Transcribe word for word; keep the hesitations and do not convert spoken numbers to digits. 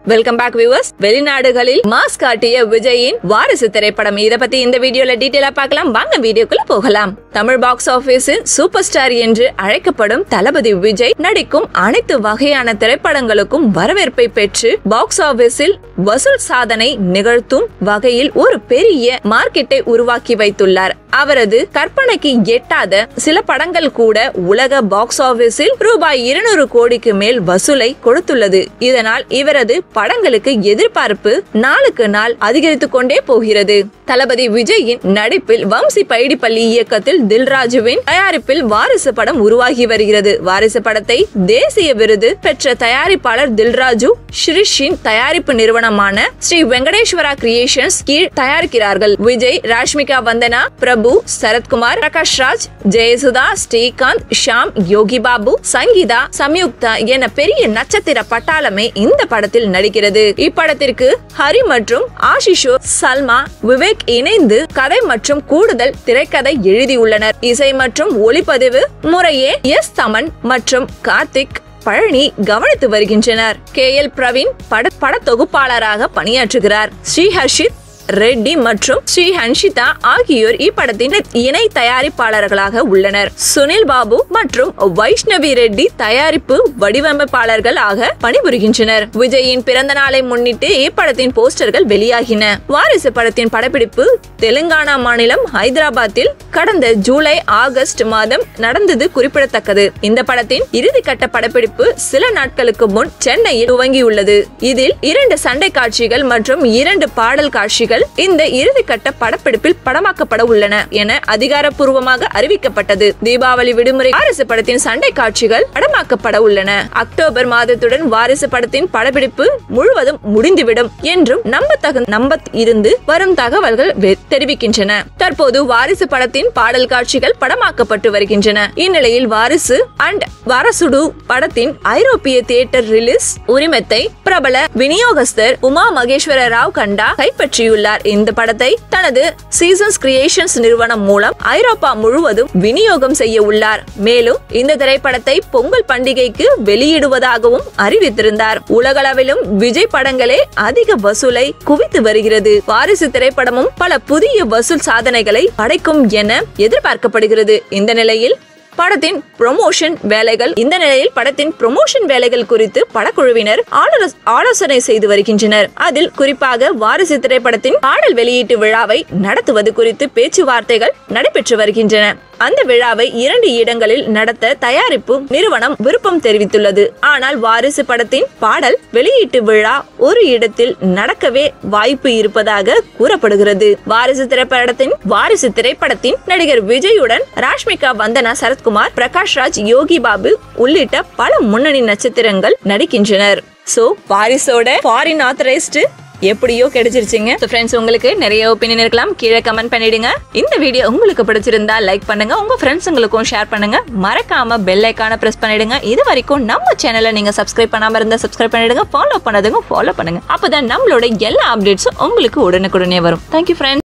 Welcome back viewers. வெளிநாடுகளில் mass காட்டிய விஜயின் வாரிசு திரைப்படம், இத பத்தி இந்த வீடியோல டீடைலா பார்க்கலாம். வாங்க வீடியோக்குள்ள போகலாம். தமிழ் பாக்ஸ் ஆபீஸின் சூப்பர் ஸ்டார் என்று அழைக்கப்படும் தளபதி விஜய் நடிக்கும் அனைத்து வகையான திரைப்படங்களுக்கும் வரவேற்பை பெற்று பாக்ஸ் ஆபீஸில் வசூல் சாதனை நிகழ்த்தும் வகையில் ஒரு பெரிய மார்க்கெட்டை உருவாக்கி வைத்துள்ளார். அவரது கற்பனைக்கு எட்டாத சில படங்கள் கூட உலக பாக்ஸ் ஆபீஸில் ரூபாய் இருநூறு கோடிக்கு மேல் வசூலை கொடுத்துள்ளது. இதனால் இவரது படங்களுக்கு எதிர்பார்ப்பு நாளுக்கு நாள் அதிகரித்துக் கொண்டே போகிறது. தளபதி விஜயின் நடிப்பில் வம்சி பைடிப்பள்ளி இயக்கத்தில் தில்ராஜுவின் தயாரிப்பில் வாரிசு படம் உருவாகி வருகிறது. வாரிசு படத்தை தேசிய விருது பெற்ற தயாரிப்பாளர் தில்ராஜு ஸ்ரீஷின் தயாரிப்பு நிறுவனமான ஸ்ரீ வெங்கடேஸ்வரா கிரியேஷன்ஸ் கீழ் தயாரிக்கிறார்கள். விஜய், ராஷ்மிகா வந்தனா, பிரபு, சரத்குமார், பிரகாஷ் ராஜ், ஜெயசுதா, ஸ்ரீகாந்த், ஷாம், யோகி பாபு, சங்கீதா, சம்யுக்தா என பெரிய நட்சத்திர பட்டாளமே இந்த படத்தில் நடிக்கிறது. இப்படத்திற்கு ஹரி மற்றும் ஆஷிஷோ, சல்மா, விவேக் இணைந்து கதை மற்றும் கூடுதல் திரைக்கதை எழுதியுள்ளனர். இசை மற்றும் ஒளிப்பதிவு முறையே எஸ் தமன் மற்றும் கார்த்திக் பழனி கவனித்து வருகின்றனர். கே எல் பிரவீன் பட பட தொகுப்பாளராக பணியாற்றுகிறார். ஸ்ரீ ஹர்ஷித் ரெட்டி மற்றும் ஸ்ரீ ஹன்ஷிதா ஆகியோர் இப்படத்தின் இணை தயாரிப்பாளர்களாக உள்ளனர். சுனில் பாபு மற்றும் வைஷ்ணவி ரெட்டி தயாரிப்பு வடிவமைப்பாளர்கள் ஆக பணிபுரிகின்றனர். விஜயின் பிறந்த நாளை முன்னிட்டு இப்படத்தின் போஸ்டர்கள் வெளியாகின. வாரிசு படத்தின் படப்பிடிப்பு தெலுங்கானா மாநிலம் ஹைதராபாத்தில் கடந்த ஜூலை ஆகஸ்ட் மாதம் நடந்தது குறிப்பிடத்தக்கது. இந்த படத்தின் இறுதிக்கட்ட படப்பிடிப்பு சில நாட்களுக்கு முன் சென்னையில் துவங்கியுள்ளது. இதில் இரண்டு சண்டை காட்சிகள் மற்றும் இரண்டு பாடல் காட்சிகள் இந்த இறுதிக்கட்ட படப்பிடிப்பில் படமாக்கப்பட உள்ளன என அதிகாரப்பூர்வமாக அறிவிக்கப்பட்டது. தீபாவளி விடுமுறை வாரிசு படத்தின் சண்டை காட்சிகள் படமாக்கப்பட உள்ளன. அக்டோபர் மாதத்துடன் வாரிசு படத்தின் படப்பிடிப்பு முழுவதும் முடிந்துவிடும் என்றும் நம்பத்தக நம்ப இருந்து வரும் தகவல்கள் தெரிவிக்கின்றன. தற்போது வாரிசு படத்தின் பாடல் காட்சிகள் படமாக்கப்பட்டு வருகின்றன. இந்நிலையில் வாரிசு அண்ட் வரசுடு படத்தின் ஐரோப்பிய தியேட்டர் ரிலீஸ் உரிமத்தை பிரபல விநியோகஸ்தர் உமா மகேஸ்வர ராவ் கண்டா கைப்பற்றியுள்ளார். இந்த படத்தை தனது சீசன்ஸ் கிரியேஷன்ஸ் நிறுவனம் மூலம் ஐரோப்பா முழுவதும் விநியோகம் செய்ய உள்ளார். மேலும் இந்த திரைப்படத்தை பொங்கல் பண்டிகைக்கு வெளியிடுவதாகவும் அறிவித்திருந்தார். உலகளவிலும் விஜய் படங்களே அதிக வசூலை குவித்து வருகிறது. வாரிசு திரைப்படமும் பல புதிய வசூல் சாதனைகளை படைக்கும் என எதிர்பார்க்கப்படுகிறது. இந்த நிலையில் படத்தின் ப்ரமோஷன் வேலைகள் இந்த நிலையில் படத்தின் ப்ரமோஷன் வேலைகள் குறித்து படக்குழுவினர் ஆலோசனை செய்து வருகின்றனர். அதில் குறிப்பாக வாரிசு திரைப்படத்தின் பாடல் வெளியீட்டு விழாவை நடத்துவது குறித்து பேச்சுவார்த்தைகள் நடைபெற்று வருகின்றன. அந்த விழாவை இரண்டு இடங்களில் நடத்த தயாரிப்பு நிறுவனம் விருப்பம் தெரிவித்துள்ளது. ஆனால் வாரிசு படத்தின் பாடல் வெளியீட்டு விழா ஒரு இடத்தில் நடக்கவே வாய்ப்பு இருப்பதாக கூறப்படுகிறது. வாரிசு திரைப்படத்தின் வாரிசு திரைப்படத்தின் நடிகர் விஜயுடன் ராஷ்மிகா வந்தனா, சரத்குமார், பிரகாஷ் ராஜ், யோகி பாபு உள்ளிட்ட பல முன்னணி நட்சத்திரங்கள் நடிக்கின்றனர். சோ வாரிசோட ஃபாரின் ஆத்தரைஸ்டு எப்படியோ கிடைச்சிருச்சுங்க. ஃப்ரெண்ட்ஸ், உங்களுக்கு நிறைய ஒப்பீனியன் இருக்கலாம், கீழே கமெண்ட் பண்ணிடுங்க. இந்த வீடியோ உங்களுக்கு பிடிச்சிருந்தா லைக் பண்ணுங்க, உங்க ஃப்ரெண்ட்ஸுங்களுக்கும் ஷேர் பண்ணுங்க. மறக்காம பெல் ஐகானை பிரஸ் பண்ணிடுங்க. இது வரைக்கும் நம்ம சேனலை நீங்க சப்ஸ்கிரைப் பண்ணாம இருந்தா சப்ஸ்கிரைப் பண்ணிடுங்க. ஃபாலோ பண்ணாதவங்க ஃபாலோ பண்ணுங்க. அப்பதான் நம்மளோட எல்லா அப்டேட்ஸும் உங்களுக்கு உடனுக்குடனே வரும். Thank you friends.